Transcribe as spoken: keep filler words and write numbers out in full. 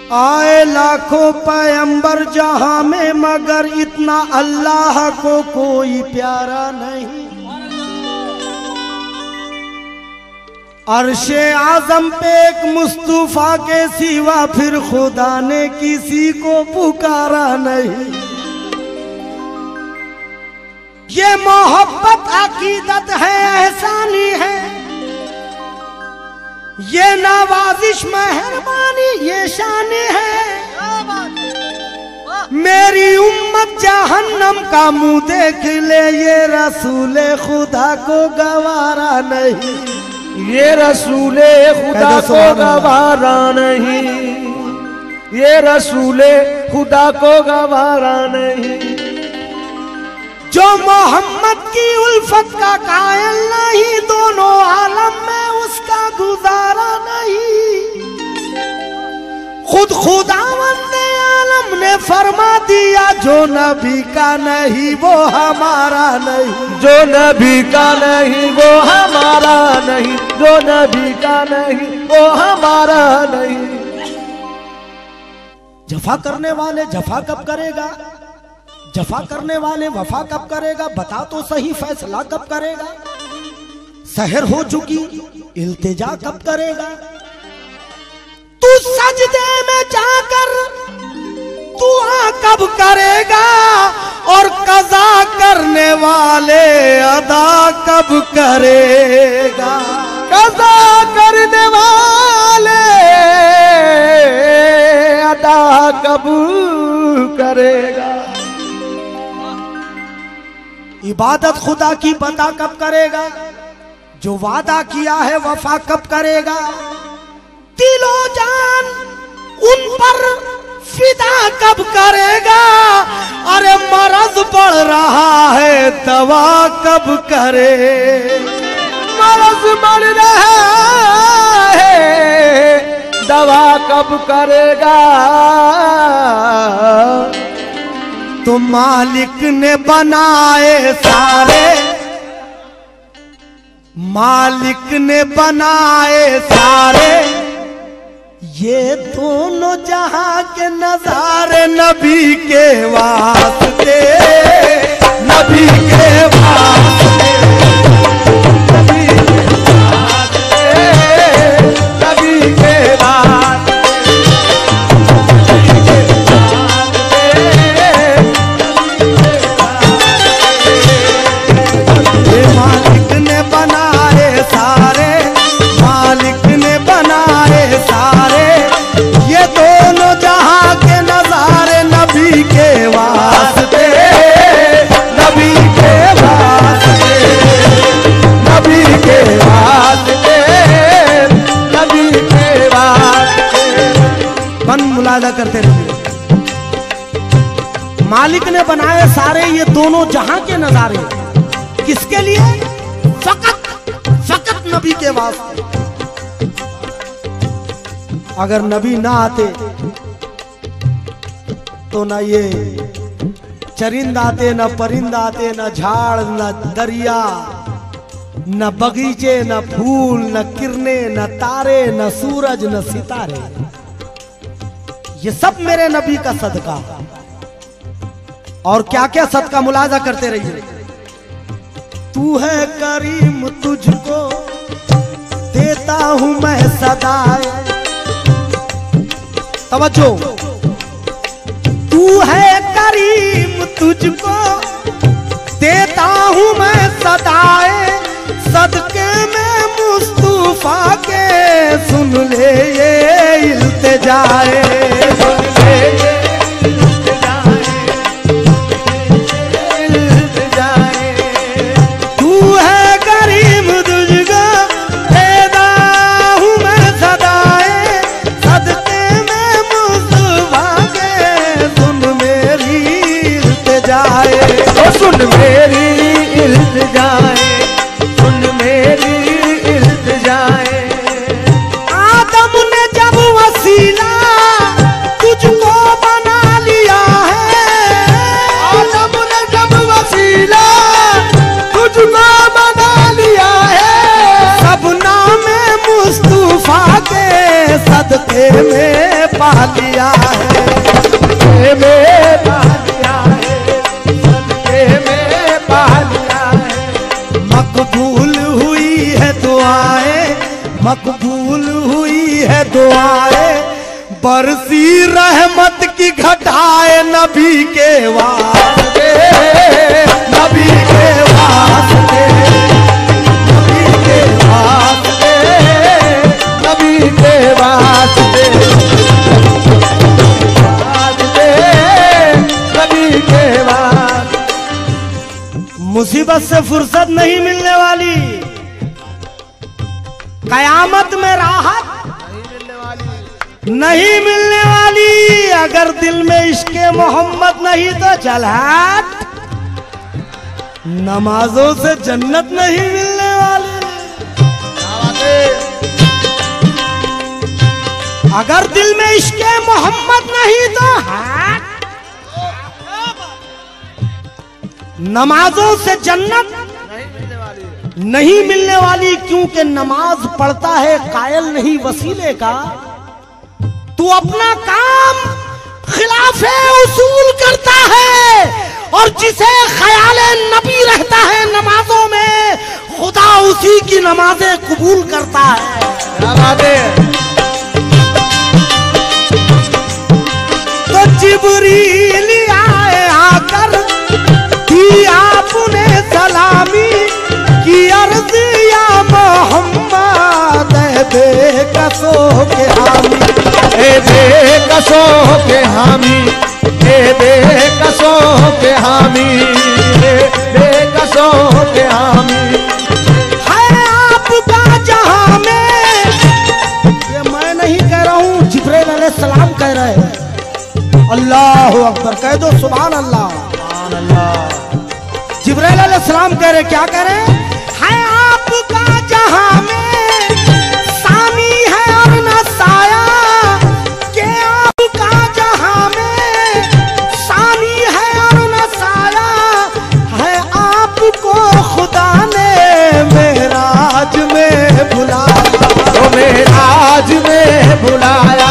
आए लाखों पैगंबर जहां में मगर इतना अल्लाह को कोई प्यारा नहीं। अर्शे आजम पे एक मुस्तफा के सिवा फिर खुदा ने किसी को पुकारा नहीं। ये मोहब्बत अकीदत है, एहसानी है, ये नवाजिश मेहरबानी ये शान है। मेरी उम्मत जहन्नम का मुंह देख ले, ये रसूले खुदा को गवारा नहीं। ये रसूले खुदा को गवारा नहीं, ये रसूले खुदा को गवारा नहीं। जो मोहम्मद की उल्फत का कायल नहीं, दोनों आलम में उसका गुजारा नहीं। खुद खुदावंद आलम ने फरमा दिया, जो नबी का नहीं वो हमारा नहीं। जो नबी का नहीं वो हमारा नहीं, जो नबी का नहीं वो हमारा नहीं। जफा करने वाले जफा कब करेगा, जफा करने वाले वफा कब करेगा, बता तो सही फैसला कब करेगा। सहर हो चुकी इल्तिजा कब करेगा। तू सजदे में जाकर दुआ कब करेगा, और कज़ा करने वाले अदा कब करेगा। कज़ा करने वाले अदा कब करेगा। इबादत खुदा की बता कब करेगा, जो वादा किया है वफा कब करेगा। दिलो जान उन पर फिदा कब करेगा। अरे मरज बढ़ रहा है दवा कब करे। मरज बढ़ रहा है दवा कब करेगा। तो मालिक ने बनाए सारे, मालिक ने बनाए सारे, ये दोनों जहां के नजारे नबी के वास्ते, नबी के वास्ते, नबी के वास्ते, नबी के वास्ते। मालिक ने बनाए सारे, मालिक ने बनाए सारे, ये दोनों जहां के नजारे नबी के वास्ते, नबी के वास्ते, नबी के वास्ते, नबी के वास्ते। मन मुलादा करते रहिए। मालिक ने बनाए सारे ये दोनों जहां के नजारे, किसके लिए? फकत फकत नबी के वास्ते। अगर नबी ना आते तो ना ये चरिंद आते, न परिंद आते, न झाड़, न दरिया, न बगीचे, न फूल, न किरने, न तारे, न सूरज, न सितारे। ये सब मेरे नबी का सदका। और क्या क्या सदका मुलाजा करते रहिए। तू है करीम तुझको देता हूं मैं सदाए। तवज्जो। तू है करीम तुझको देता हूं मैं सदाए, सदके में मुस्तफा के सुन ले ये इल्तिजाए, सुन ले ये सुन मेरी इल्तिजाए, सुन मेरी इल्तिजाए। आदम ने जब वसीला पा लिया है, सदके में पा लिया है, सदके में पा लिया है। मकबूल हुई है दुआएं, मकबूल हुई है दुआएं, बरसी रहमत की घटाए नबी के वास्ते, नबी के वास्ते, नबी के वास्ते, नबी के वास्ते, वास्ते, नबी के वास्ते। मुसीबत से फुर्सत नहीं मिलने वाली, कयामत में राहत नहीं मिलने वाली। अगर दिल में इश्क़े मोहम्मद नहीं तो चल हट, नमाजों से जन्नत नहीं मिलने वाली। अगर दिल में इश्क़े मोहम्मद नहीं तो हट, नमाजों से जन्नत नहीं मिलने वाली। क्योंकि नमाज पढ़ता है कायल नहीं वसीले का, तू अपना काम खिलाफे उसूल करता है, और जिसे ख्याले नबी रहता है नमाजों में, खुदा उसी की नमाजें कबूल करता है। क्या बात है। तो जिब्रील आए आकर दी आपने सलामी की अर्ज, या मोहम्मद बेकसों के हामी, ए बेकसों के हामी, ए बेकसों के हामी, ए बेकसों के हामी। है आपका जहां में, ये मैं नहीं कह रहा हूं, जिब्रील अलैहिस्सलाम कह रहे हैं। अल्लाह अकबर कह दो, सुभान अल्लाह, सुभान अल्लाह। जिब्रील अलैहिस्सलाम कह रहे, क्या कह रहे हैं? है आपका जहां में सामी है और न साया, के आपका जहां में सामी है और न साया, है आपको खुदा ने मेराज में बुलाया, तो मेराज में बुलाया,